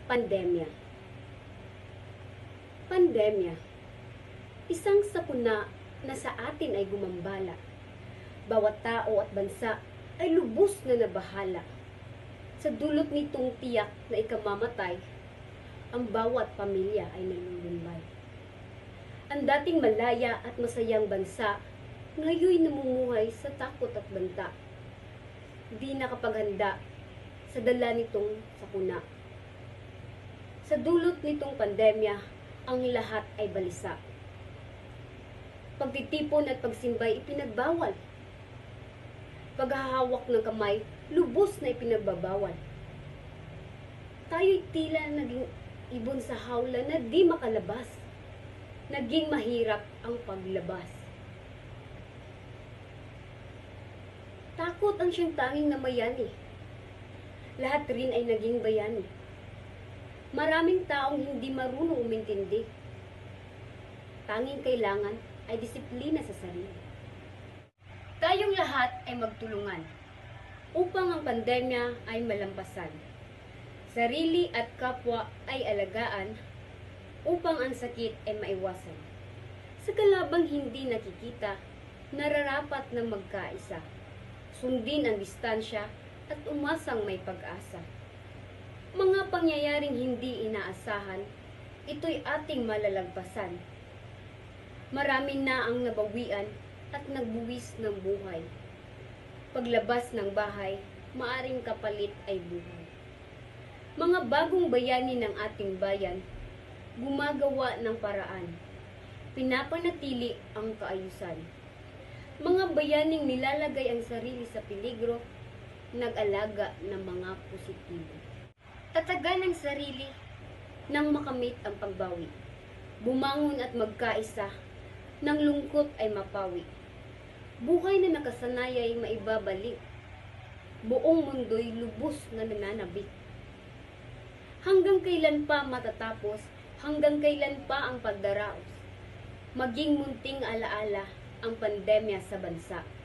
Pandemya. Pandemya. Isang sakuna na sa atin ay gumambala. Bawat tao at bansa ay lubos na nabahala. Sa dulot nitong tiyak na ikamamatay, ang bawat pamilya ay nalulumbay. Ang dating malaya at masayang bansa, ngayon namumuhay sa takot at banta. Di nakapaghanda sa dala nitong sakuna. Sa dulot nitong pandemya, ang lahat ay balisa. Pagtitipon at pagsimbay ipinagbawal. Paghahawak ng kamay, lubos na ipinagbabawal. Tayo'y tila naging ibon sa hawla na di makalabas. Naging mahirap ang paglabas. Takot ang siyang tanging na mayani. Lahat rin ay naging bayani. Maraming taong hindi marunong umintindi. Tanging kailangan ay disiplina sa sarili. Tayong lahat ay magtulungan upang ang pandemya ay malampasan. Sarili at kapwa ay alagaan upang ang sakit ay maiwasan. Sa kalabang hindi nakikita, nararapat na magkaisa. Sundin ang distansya at umasang may pag-asa. Mga pangyayaring hindi inaasahan, ito'y ating malalagpasan. Marami na ang nabawian at nagbuwis ng buhay. Paglabas ng bahay, maaring kapalit ay buhay. Mga bagong bayani ng ating bayan, gumagawa ng paraan. Pinapanatili ang kaayusan. Mga bayaning nilalagay ang sarili sa peligro, nag-alaga ng mga positibo. Tatagan ang sarili nang makamit ang pagbawi. Bumangon at magkaisa, nang lungkot ay mapawi. Buhay na nakasanay ay maibabalik. Buong mundo'y lubos na nananabik. Hanggang kailan pa matatapos, hanggang kailan pa ang pagdaraos? Maging munting alaala ang pandemya sa bansa.